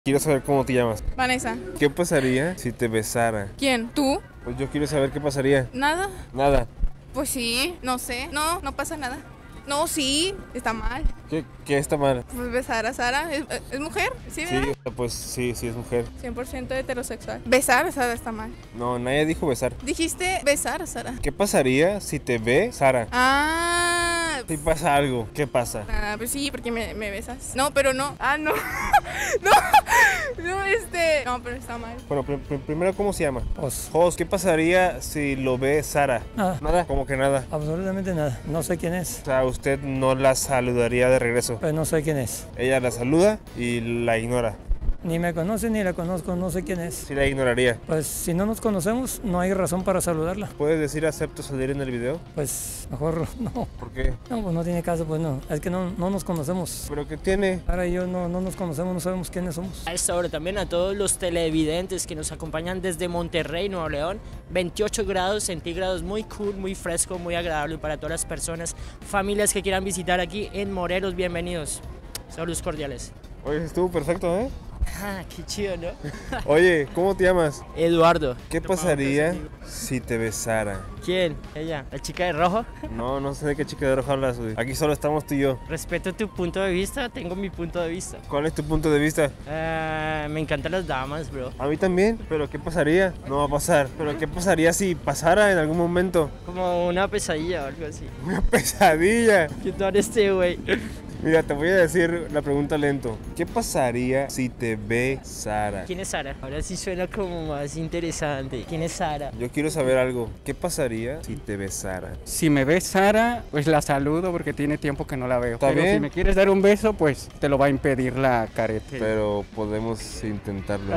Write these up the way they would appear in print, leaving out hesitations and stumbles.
Quiero saber cómo te llamas. Vanessa. ¿Qué pasaría si te besara? ¿Quién? ¿Tú? Pues yo quiero saber qué pasaría. ¿Nada? Nada. Pues sí, no sé. No pasa nada. No, sí, está mal. ¿Qué está mal? Pues besar a Sara. ¿Es mujer? Sí, Sí, ¿verdad? pues sí, sí es mujer. 100% heterosexual. Besar a Sara está mal. No, nadie dijo besar. Dijiste besar a Sara. ¿Qué pasaría si te ve Sara? Si Pues pasa algo, ¿qué pasa? pues sí, porque me besas. No, pero no. No. No. No, pero está mal. Bueno, primero, ¿cómo se llama? Pues, Jos, ¿qué pasaría si lo ve Sara? Nada. Nada. ¿Cómo que nada? absolutamente nada. No sé quién es. O sea, usted no la saludaría de regreso. Pues no sé quién es. Ella la saluda y la ignora. Ni me conoce ni la conozco, no sé quién es. Sí la ignoraría. Pues si no nos conocemos, no hay razón para saludarla. ¿Puedes decir acepto salir en el video? Pues mejor no. ¿Por qué? No, pues no tiene caso, pues no. Es que no nos conocemos. ¿Pero qué tiene? Ahora y yo no nos conocemos, no sabemos quiénes somos. A esta hora también a todos los televidentes que nos acompañan desde Monterrey, Nuevo León. 28 grados centígrados, muy cool, muy fresco, muy agradable para todas las personas, familias que quieran visitar aquí en Morelos. Bienvenidos. Saludos cordiales. Oye, estuvo perfecto, ¿eh? Ah, qué chido, ¿no? Oye, ¿cómo te llamas? Eduardo. ¿Qué pasaría si te besara? ¿Quién? Ella, la chica de rojo. No sé de qué chica de rojo hablas, güey. Aquí solo estamos tú y yo. Respeto tu punto de vista, tengo mi punto de vista. ¿Cuál es tu punto de vista? Me encantan las damas, bro. A mí también, pero ¿qué pasaría? No va a pasar. ¿Pero qué pasaría si pasara en algún momento? Como una pesadilla o algo así. Una pesadilla. ¿Qué tal este, güey? Mira, te voy a decir la pregunta lento. ¿Qué pasaría si te besara? ¿Quién es Sara? Ahora sí suena como más interesante. ¿Quién es Sara? Yo quiero saber algo. ¿Qué pasaría si te besara? Si me ves Sara, pues la saludo porque tiene tiempo que no la veo. ¿Está Pero bien? si me quieres dar un beso, pues te lo va a impedir la careta. Pero podemos intentarlo.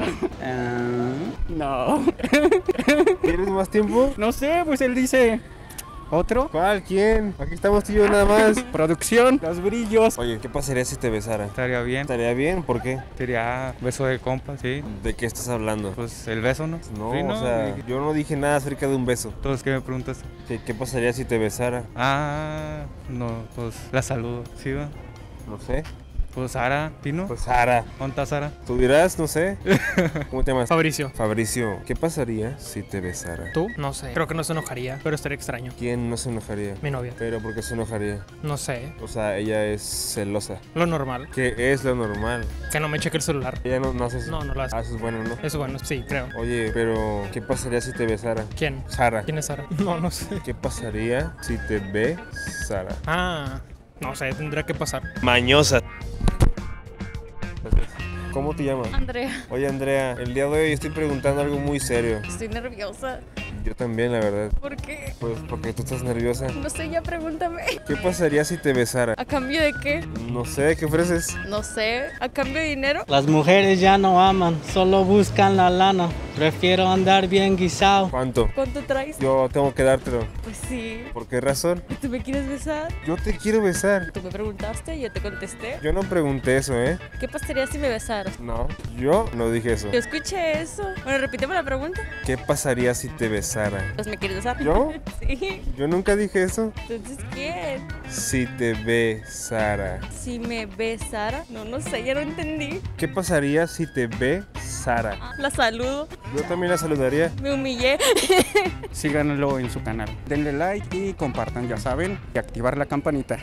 No. ¿Quieres más tiempo? No sé, pues él dice... ¿Otro? ¿Cuál? ¿Quién? Aquí estamos tú y yo nada más. Producción, los brillos. Oye, ¿qué pasaría si te besara? Estaría bien, ¿Estaría bien? ¿Por qué? sería beso de compa, sí. ¿De qué estás hablando? Pues el beso, ¿no? No, Sí, o sea, yo no dije nada acerca de un beso. Entonces, ¿qué me preguntas? ¿Qué pasaría si te besara? No, pues la saludo, ¿sí va? No sé. Pues Sara, ¿Tino? Pues Sara. ¿Dónde está Sara? ¿Tú dirás? No sé. ¿Cómo te llamas? Fabricio. Fabricio, ¿qué pasaría si te besara? ¿Tú? No sé. Creo que no se enojaría, pero estaría extraño. ¿Quién no se enojaría? Mi novia. ¿Pero por qué se enojaría? No sé. O sea, ella es celosa. Lo normal. ¿Qué es lo normal? Que no me cheque el celular. Ella no hace eso. No lo hace. Ah, eso es bueno, ¿no? Eso bueno, sí, creo. Oye, pero ¿qué pasaría si te besara? ¿Quién? Sara. ¿Quién es Sara? No sé. ¿Qué pasaría si te besara? No sé, tendría que pasar. Mañosa. ¿Cómo te llamas? Andrea, Oye, Andrea, el día de hoy estoy preguntando algo muy serio. estoy nerviosa. Yo también, la verdad. ¿Por qué? Pues porque tú estás nerviosa. No sé, ya pregúntame. ¿Qué pasaría si te besara? ¿A cambio de qué? No sé, ¿qué ofreces? No sé. ¿A cambio de dinero? Las mujeres ya no aman, solo buscan la lana. Prefiero andar bien guisado. ¿Cuánto? ¿Cuánto traes? Yo tengo que dártelo. Pues sí. ¿Por qué razón? ¿Tú me quieres besar? Yo te quiero besar. Tú me preguntaste y yo te contesté. Yo no pregunté eso, ¿eh? ¿Qué pasaría si me besaras? No, yo no dije eso. Yo escuché eso. Bueno, repíteme la pregunta. ¿Qué pasaría si te besara? Pues me quieres besar. ¿Yo? Sí. Yo nunca dije eso. Entonces, ¿quién? Si te besara. Si me besara. No sé, ya no entendí. ¿Qué pasaría si te besara? La saludo. Yo también la saludaría. Me humillé. Síganlo en su canal. Denle like y compartan, ya saben, y activar la campanita.